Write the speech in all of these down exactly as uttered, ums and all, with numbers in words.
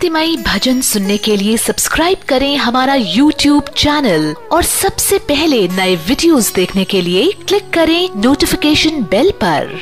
भक्तिमयी भजन सुनने के लिए सब्सक्राइब करें हमारा यूट्यूब चैनल और सबसे पहले नए वीडियोस देखने के लिए क्लिक करें नोटिफिकेशन बेल पर।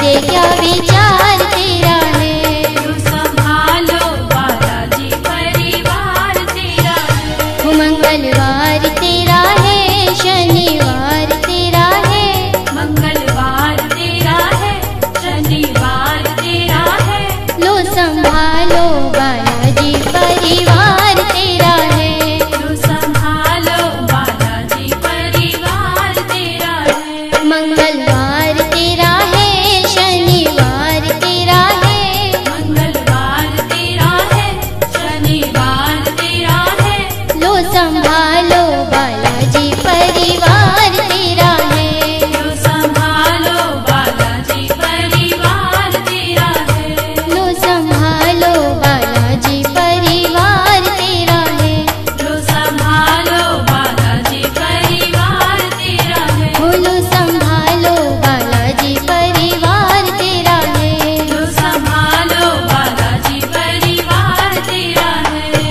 ये क्या विचार तेरा है। लो संभालो बालाजी परिवार तेरा है। मंगलवार तेरा है, शनिवार तेरा है। मंगलवार तेरा है, शनिवार तेरा है। लो संभालो बालाजी परिवार तेरा है। लो संभालो बालाजी परिवार तेरा है। मंगलवार तेरा है, शनिवार तेरा है। मंगलवार तेरा है, शनिवार तेरा है। लो संभालो बालाजी परिवार तेरा है। लो संभालो बालाजी परिवार तेरा है। लो संभालो बालाजी परिवार तेरा है। लो संभालो बालाजी परिवार तेरा है। लो संभालो बालाजी परिवार तेरा है। लो संभालो बालाजी परिवार तेरा है।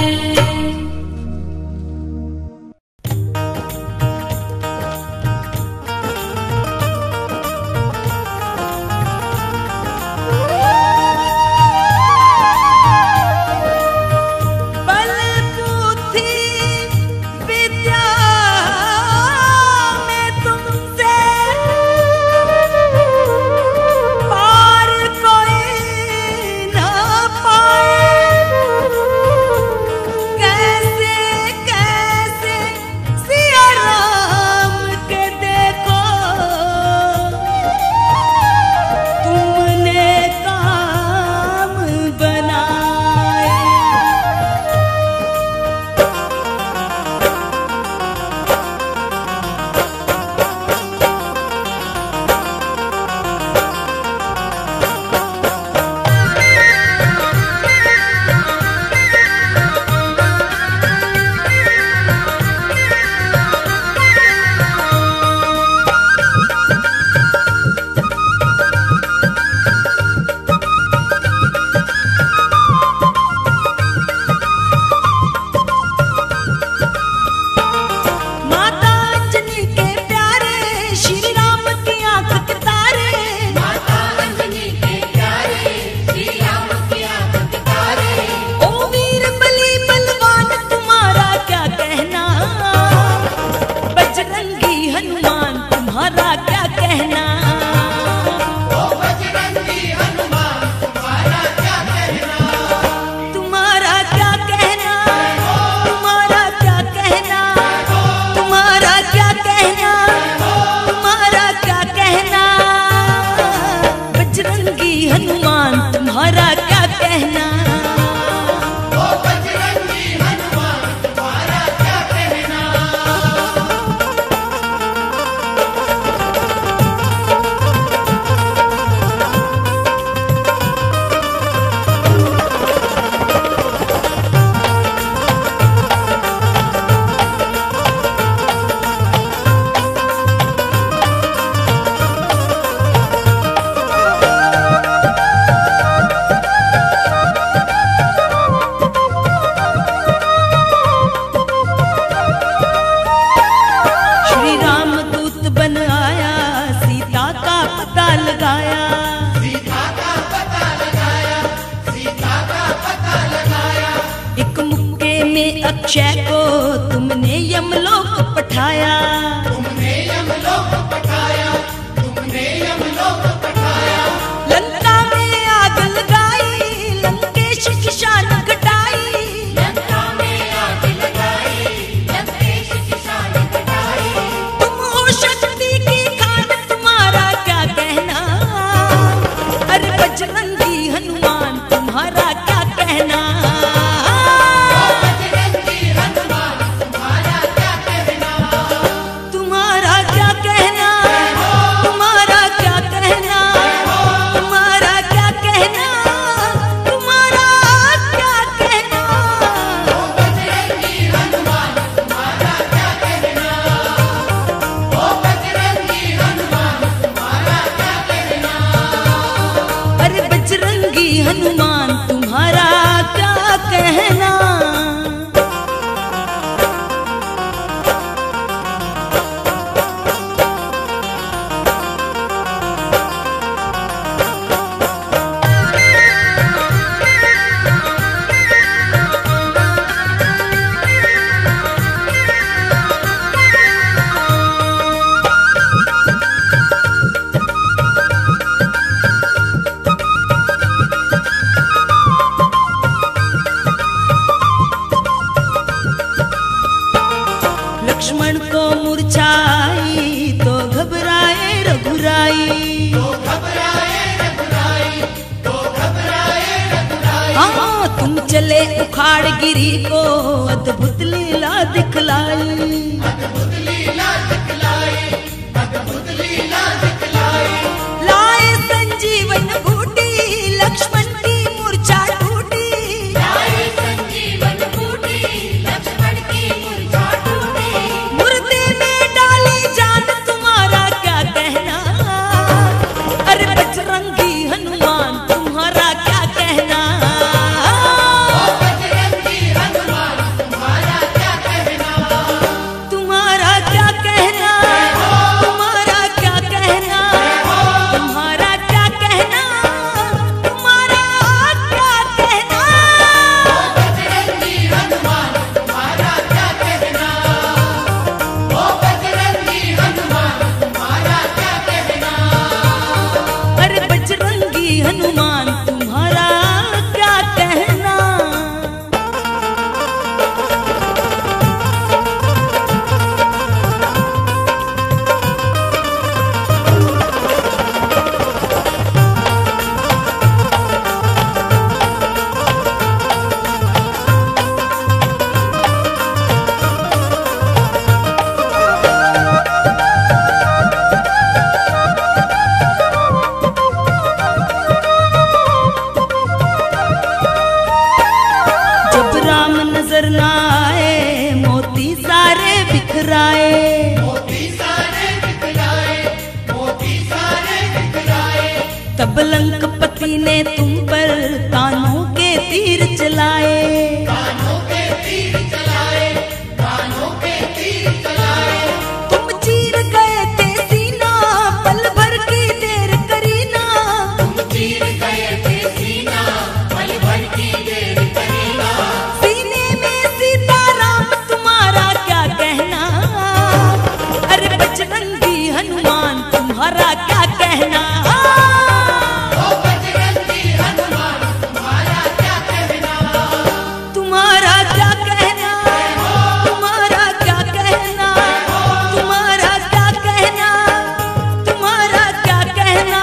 बलबूती विद्या में तुमसे पार कोई ना पाए। कैसे कैसे सिया राम के देखो तुमने काम बनाए। माता अंजनी के प्यारे श्री राम की आंख के तारे। माता अंजनी के प्यारे श्री राम की आंख के तारे। ओ वीर बली बलवान तुम्हारा क्या कहना। बजरंगी हनुमान तुम्हारा क्या कहना। ओ बजरंगी हनुमान तुम्हारा क्या कहना। तुम्हारा क्या कहना। तुम्हारा क्या कहना। तुम्हारा क्या कहना। तुम्हारा क्या कहना। बजरंगी हनुमान तुम्हारा क्या कहना। ओ बजरंगी हनुमान तुम्हारा क्या कहना। रघुराई, हाँ तुम चले उखाड़ गिरी को अद्भुत लीला दिखलाई। लाए संजीवन बूटी लक्ष्मण की मूर्छा टूटी, मुर्दे में डाली जान तुम्हारा क्या कहना, अरे बजरंगी हनुमान तुम्हारा क्या कहना। तुम्हारा क्या कहना, तुम्हारा क्या कहना, तुम्हारा क्या कहना, तुम्हारा क्या कहना। अरे बजरंगी हनुमान तुम्हारा क्या कहना। जब राम नजर न आए मोती सारे बिखराए, तब लंकपति ने तुम पर तानों के तीर चलाए। तुम चीर गए थे सीना पल भर की देर करीना, सीने में सीताराम तुम्हारा क्या कहना, अरे बजरंगी हनुमान तुम्हारा क्या कहना। तुम्हारा क्या कहना, तुम्हारा क्या कहना, तुम्हारा क्या कहना, तुम्हारा क्या कहना।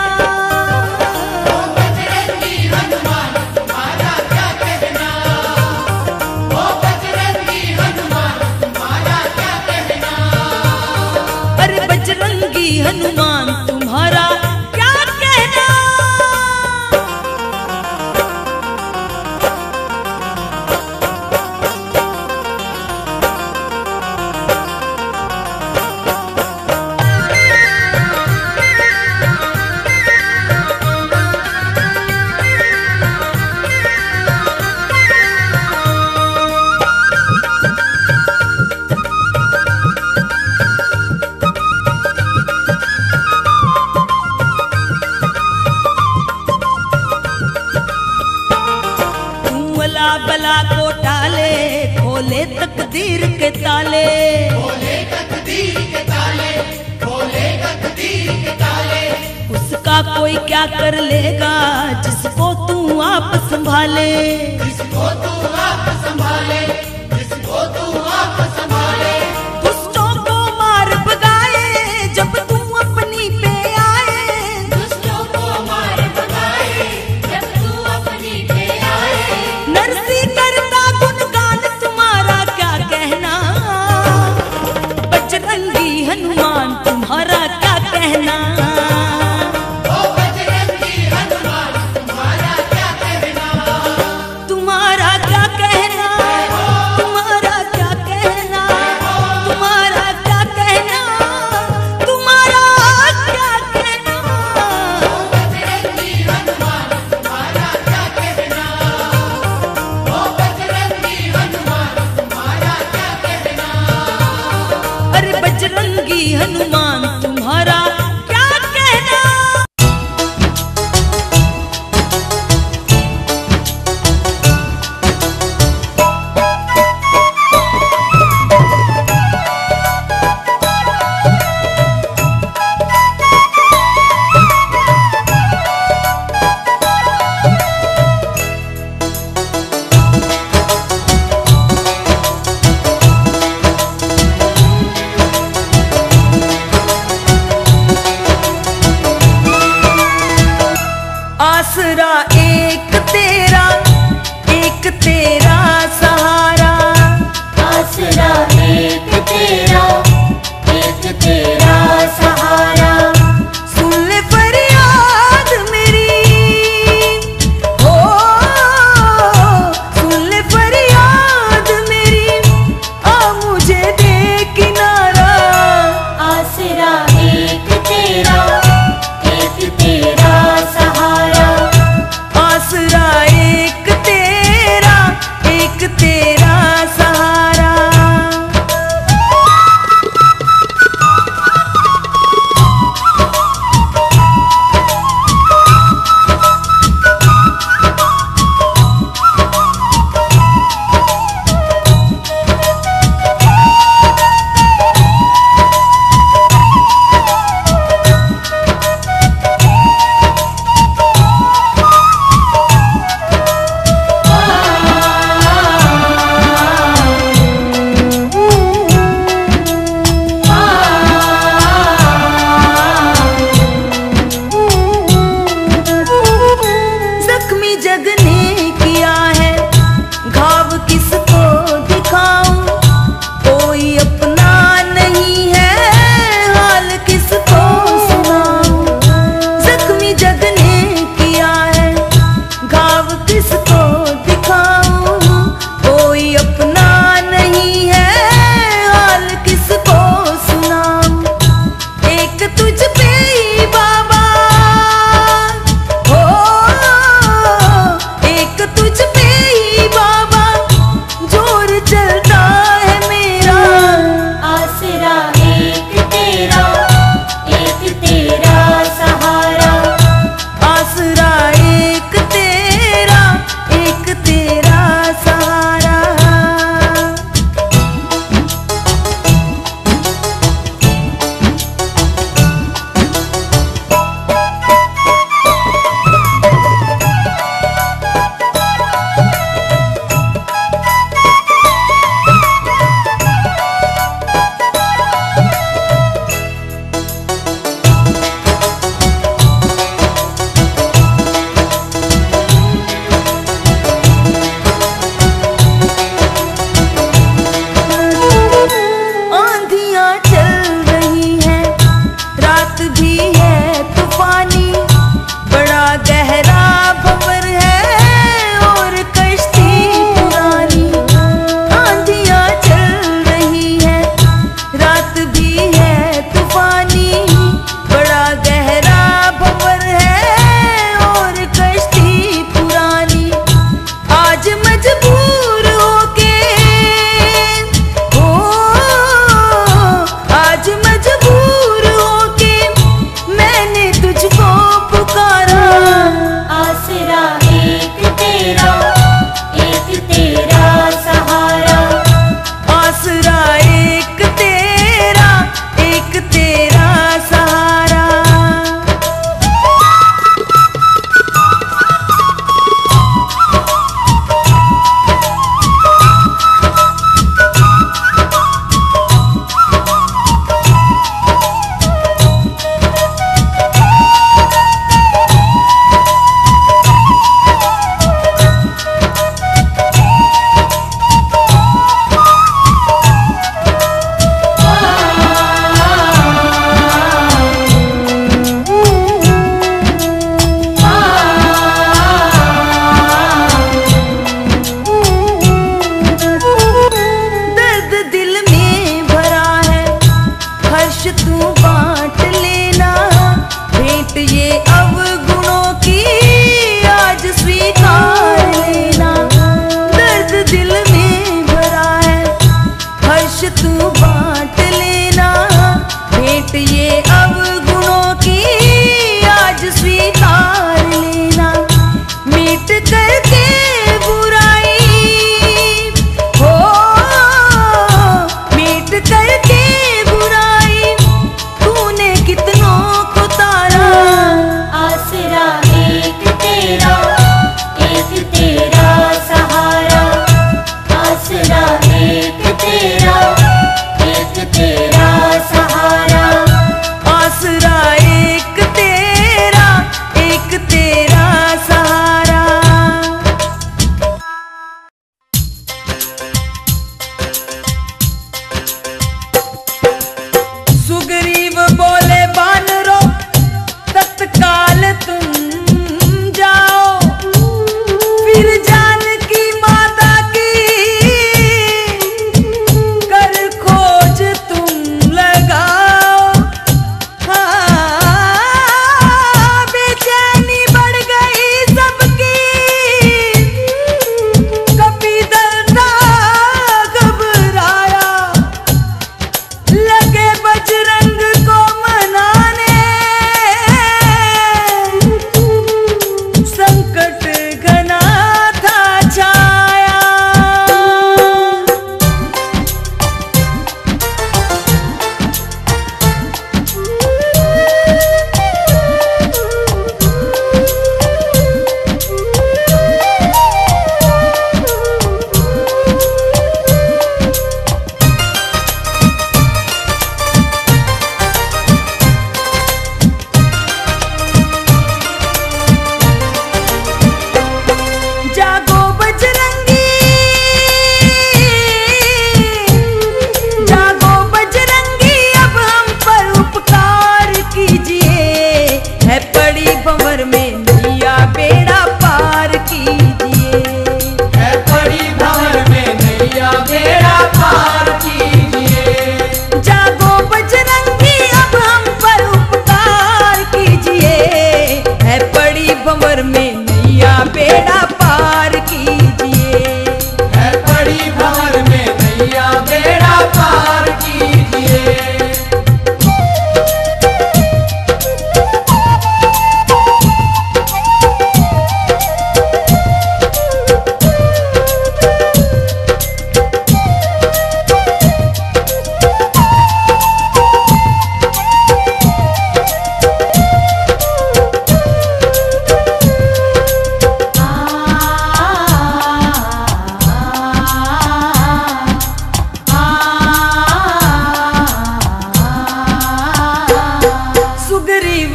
अरे बजरंगी हनुमान तुम्हारा क्या कहना। तू अला बला को टाले खोले तकदीर के ताले, उसका कोई क्या कर लेगा जिसको तू आप संभाले। दुष्टों को मार भगाए जब तू अपनी पे आए, नरसी करता गुणगान तुम्हारा क्या कहना, बजरंगी हनुमान तुम्हारा क्या कहना। तुम्हारा क्या कहना,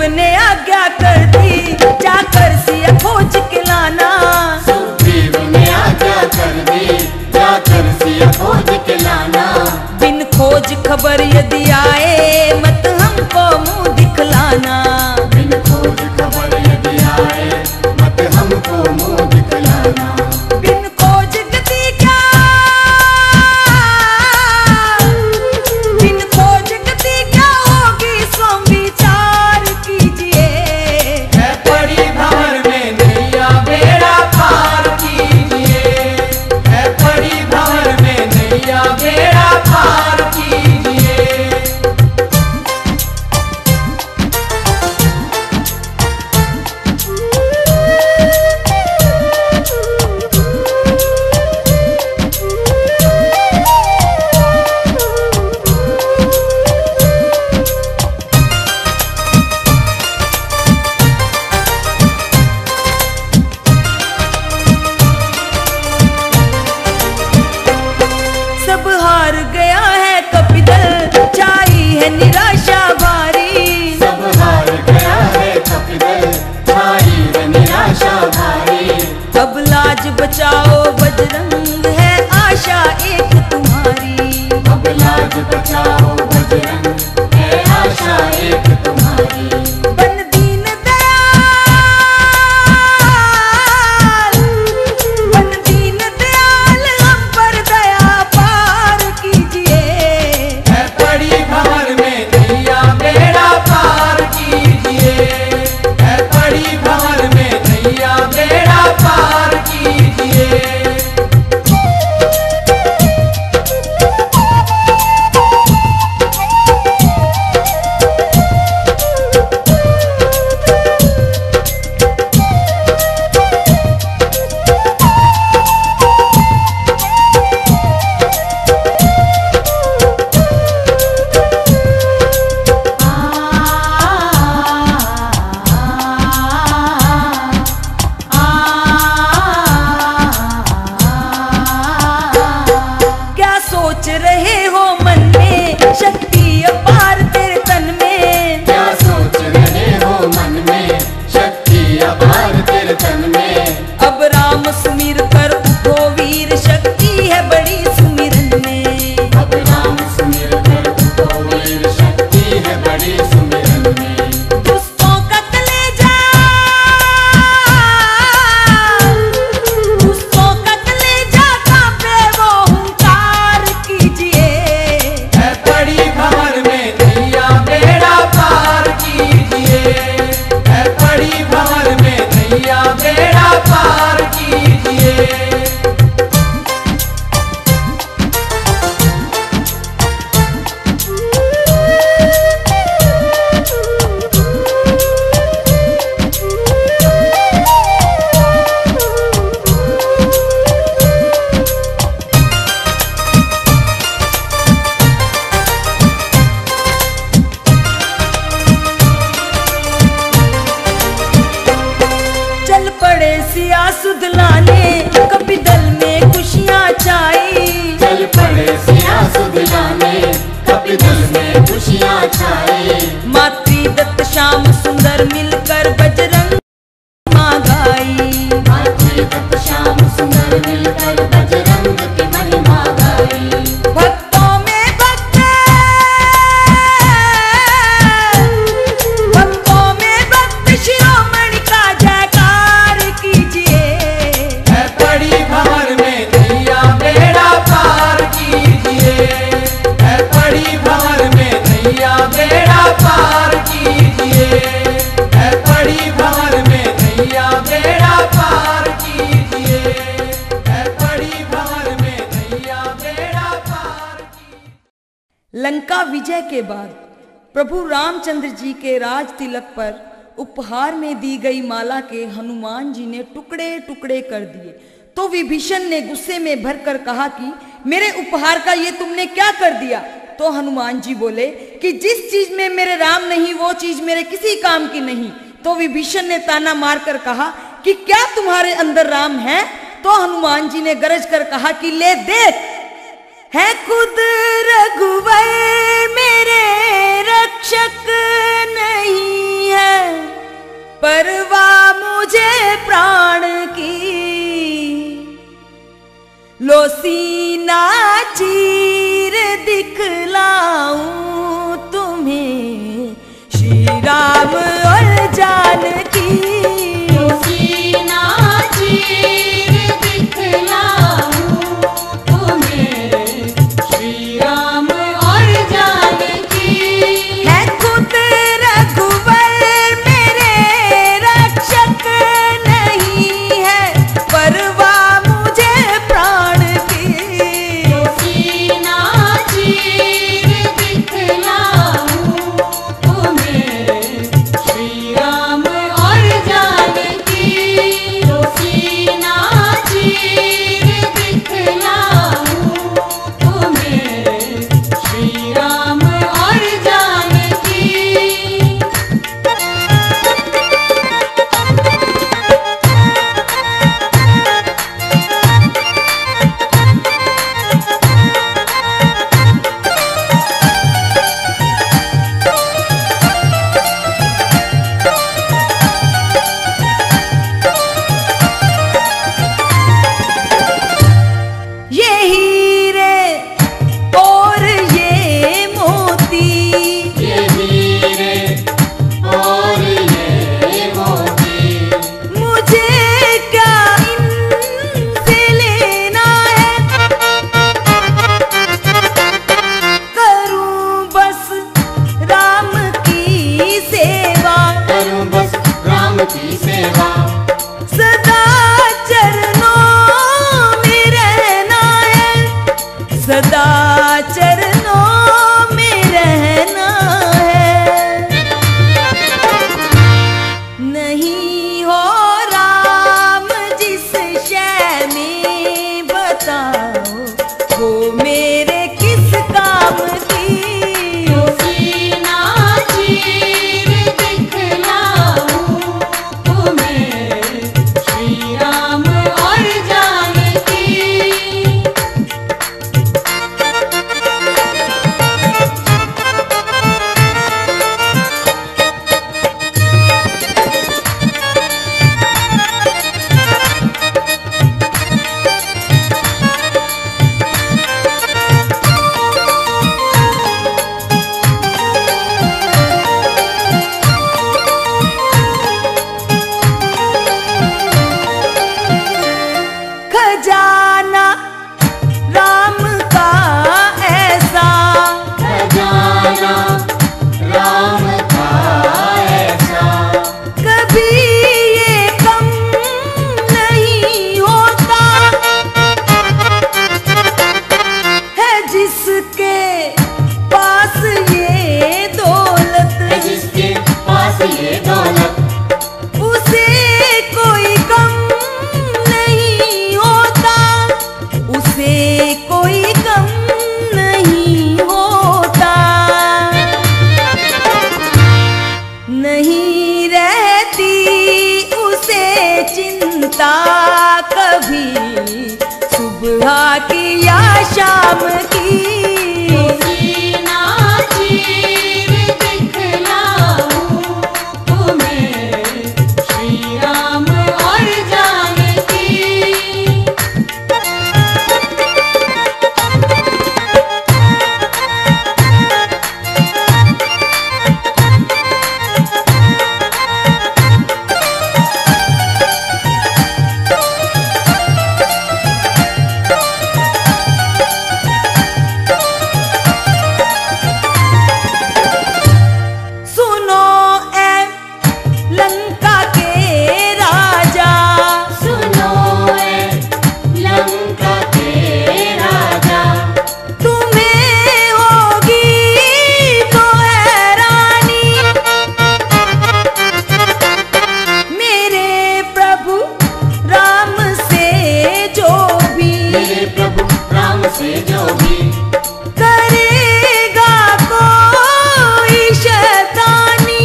ने आज्ञा कर दी, जाकर सिया खोज के लाना। सुग्रीव ने आज्ञा कर दी, जाकर सिया खोज के लाना। बिन खोज खबर यदि आए, मत हमको मुंह दिखलाना। बिन खोज खबर यदि आए, मत हमको मुंह दिखलाना। बिन खोज गति क्या, बिन खोज गति क्या होगी, सो विचार कीजिए। है पड़ी भंवर में नैया, बेड़ा पार कीजिए। है पड़ी भंवर में नैया, बेड़ा पार कीजिए। सब हार गया है कपिदल, छाई है निराशा भारी। सब हार गया है कपिदल, छाई है निराशा भारी। अब लाज बचाओ बजरंग, है आशा एक तुम्हारी। अब लाज बचाओ बजरंग, है आशा एक तुम्हारी। बन दीन दयाल, बन दीन दयाल, हम पर दया पार कीजिए। है पड़ी भंवर में नैया, बेड़ा पार कीजिए। है पड़ी भंवर में नैया, बेड़ा पार कीजिए। क्या सोच रहे हो मन में, शक्ति अपार तेरे तन में। क्या सोच रहे हो मन में, शक्ति अपार तेरे तन में। अब राम सुमिर कर उठो वीर, शक्ति है बड़ी सुमिरन में। अब राम सुमिर कर उठो वीर, शक्ति है बड़ी सुमिरन में। दुष्टों का कलेजा, दुष्टों का कलेजा कांपे, वो हुंकार कीजिए। है पड़ी भंवर में नैया, बेड़ा पार कीजिए। है पड़ी भंवर में नैया, बेड़ा पार कीजिए। चल पड़े सिया सुध लाने, कपिदल में खुशियां छाई। चल पड़े सिया सुध लाने, कपिदल में खुशियां छाई। मातृ दत्त श्याम सुंदर मिलकर बजरंग माँ गाई। मातृदत्त श्याम सुंदर मिलकर बजरंग की महिमा गाई। भक्तों में भक्त, भक्तों में भक्त, शिरोमणि का जयकार कीजिए। है पड़ी भंवर में नैया, बेड़ा पार कीजिए। है पड़ी भंवर में नैया, बेड़ा पार कीजिए। है पड़ी भंवर में नैया, बेड़ा पार कीजिए। है पड़ी भंवर में नैया, बेड़ा पार कीजिए। लंका विजय के बाद प्रभु रामचंद्र जी के राज तिलक पर उपहार में दी गई माला के हनुमान जी ने टुकड़े टुकड़े कर दिए। तो विभीषण ने गुस्से में भरकर कहा कि मेरे उपहार का ये तुमने क्या कर दिया। तो हनुमान जी बोले कि जिस चीज में मेरे राम नहीं, वो चीज मेरे किसी काम की नहीं। तो विभीषण ने ताना मारकर कहा कि क्या तुम्हारे अंदर राम है। तो हनुमान जी ने गरज कर कहा कि ले देख, है खुद रघुवर मेरे रक्षक नहीं है। सीना चीर दिखलाऊं तुम्हें श्री राम और जानकी। जो सीना चीर दिखलाऊं तुम्हें श्री राम और जानकी। है खुद रघुवर मेरे रक्षक नहीं है परवाह मुझे प्राण की। जो सीना चीर दिखलाऊं तुम्हें श्री राम और जानकी। जो सीना चीर दिखलाऊं तुम्हें श्री राम और जानकी। ये हीरे और ये मोती ये हीरे और ये मोती मुझे क्या इनसे लेना है। करूं बस राम की सेवा करूं बस राम की सेवा। सदा चरणों में रहना है सदा चरणों में रहना है। नहीं हो राम जिस शय में बताओ वो मेरे किस काम की। जो सीना चीर दिखलाऊं तुम्हें श्री राम और जानकी। खजाना राम का ऐसा खजाना राम का ऐसा कभी ये कम नहीं होता है जिसके पास ये दौलत है जिसके पास ये दौलत उसे कोई कम नहीं होता उसे कोई कम नहीं होता। नहीं रहती उसे चिंता कभी सुबह की या शाम की। जो सीना चीर दिखलाऊं तुम्हें श्री राम और जानकी। सुनो ए लंका के राजा सुनो ए लंका के राजा तुम्हें होगी तो हैरानी मेरे प्रभु राम से जो भी मेरे प्रभु राम से जो भी करेगा कोई शैतानी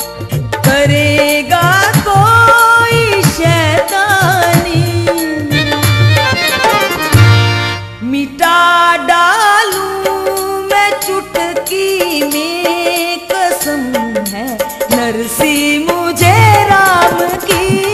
करेगा कोई शैतानी मिटा डालूं मैं चुटकी में कसम है नरसी मुझे राम की।